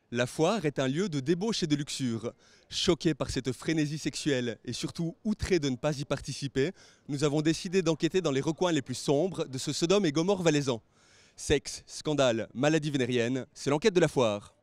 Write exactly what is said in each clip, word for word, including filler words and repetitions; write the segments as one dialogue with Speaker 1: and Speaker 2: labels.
Speaker 1: La foire est un lieu de débauche et de luxure. Choqués par cette frénésie sexuelle et surtout outrés de ne pas y participer, nous avons décidé d'enquêter dans les recoins les plus sombres de ce Sodome et Gomorrhe valaisan. Sexe, scandale, maladie vénérienne, c'est l'enquête de la foire.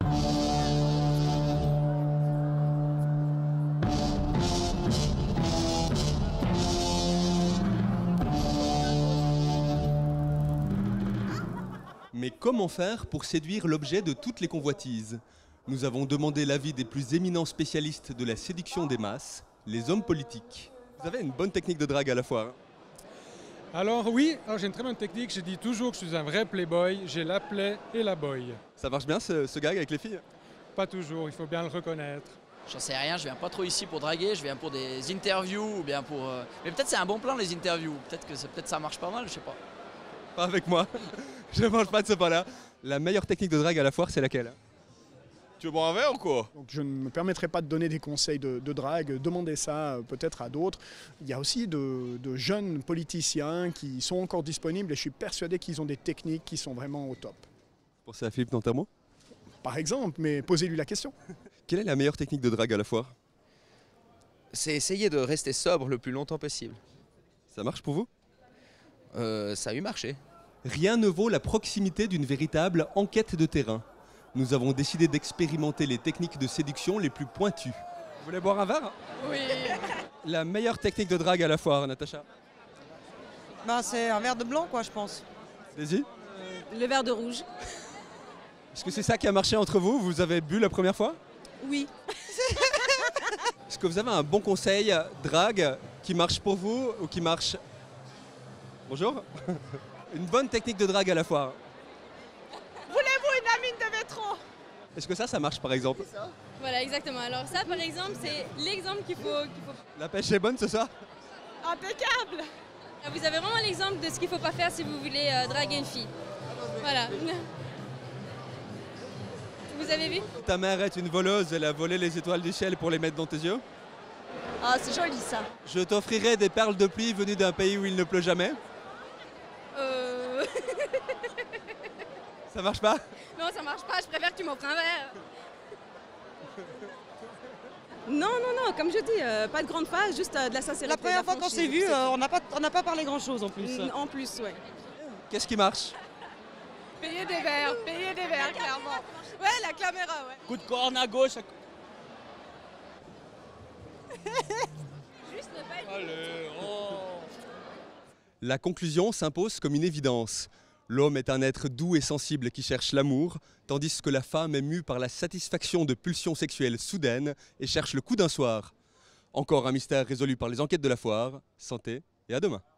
Speaker 1: Mais comment faire pour séduire l'objet de toutes les convoitises? Nous avons demandé l'avis des plus éminents spécialistes de la séduction des masses, les hommes politiques. Vous avez une bonne technique de drague à la foire.
Speaker 2: Alors oui, alors j'ai une très bonne technique, je dis toujours que je suis un vrai playboy, j'ai la play et la boy.
Speaker 1: Ça marche bien ce, ce gag avec les filles?
Speaker 2: Pas toujours, il faut bien le reconnaître.
Speaker 3: J'en sais rien, je viens pas trop ici pour draguer, je viens pour des interviews ou bien pour... Euh... Mais peut-être c'est un bon plan les interviews, peut-être que peut-être ça marche pas mal, je sais pas.
Speaker 1: Pas avec moi, je mange pas de ce pain-là. La meilleure technique de drague à la foire, c'est laquelle?
Speaker 4: Tu veux boire un verre ou quoi?
Speaker 5: Donc je ne me permettrai pas de donner des conseils de, de drague, demandez ça euh, peut-être à d'autres. Il y a aussi de, de jeunes politiciens qui sont encore disponibles et je suis persuadé qu'ils ont des techniques qui sont vraiment au top.
Speaker 1: Pensez à Philippe Nantermo?
Speaker 5: Par exemple, mais posez-lui la question.
Speaker 1: Quelle est la meilleure technique de drague à la foire?
Speaker 6: C'est essayer de rester sobre le plus longtemps possible.
Speaker 1: Ça marche pour vous?
Speaker 6: Euh, ça a eu marché.
Speaker 1: Rien ne vaut la proximité d'une véritable enquête de terrain. Nous avons décidé d'expérimenter les techniques de séduction les plus pointues. Vous voulez boire un verre?
Speaker 7: Oui.
Speaker 1: La meilleure technique de drague à la foire, Natacha?
Speaker 7: Ben, c'est un verre de blanc, quoi, je pense.
Speaker 1: Daisy?
Speaker 8: Euh, le verre de rouge.
Speaker 1: Est-ce que c'est ça qui a marché entre vous? Vous avez bu la première fois?
Speaker 8: Oui.
Speaker 1: Est-ce que vous avez un bon conseil drague qui marche pour vous ou qui marche... Bonjour. Une bonne technique de drague à la foire.
Speaker 8: Voulez-vous une amine de métro?
Speaker 1: Est-ce que ça, ça marche par exemple?
Speaker 9: Voilà, exactement. Alors ça, par exemple, c'est l'exemple qu'il faut, qu'il faut...
Speaker 1: La pêche est bonne, c'est ça?
Speaker 8: Impeccable.
Speaker 9: Vous avez vraiment l'exemple de ce qu'il ne faut pas faire si vous voulez euh, draguer une fille. Voilà. Vous avez vu?
Speaker 1: Ta mère est une voleuse, elle a volé les étoiles du ciel pour les mettre dans tes yeux.
Speaker 8: Ah, c'est joli ça.
Speaker 1: Je t'offrirai des perles de pluie venues d'un pays où il ne pleut jamais.
Speaker 9: Euh...
Speaker 1: Ça marche pas?
Speaker 9: Non, ça marche pas, je préfère que tu m'offres un verre.
Speaker 8: Non, non, non, comme je dis, euh, pas de grande phase, juste euh, de la sincérité.
Speaker 7: La première fois qu'on s'est vu, euh, on n'a pas, on n'a pas parlé grand-chose en plus.
Speaker 8: Mm, en plus, ouais.
Speaker 1: Qu'est-ce qui marche?
Speaker 8: Payer des verres, payer des verres, clairement. Ouais, la caméra, ouais.
Speaker 7: Coup de corne à gauche. À...
Speaker 9: Juste ne pas être...
Speaker 7: Allez, oh.
Speaker 1: La conclusion s'impose comme une évidence. L'homme est un être doux et sensible qui cherche l'amour, tandis que la femme est mue par la satisfaction de pulsions sexuelles soudaines et cherche le coup d'un soir. Encore un mystère résolu par les enquêtes de la foire. Santé et à demain.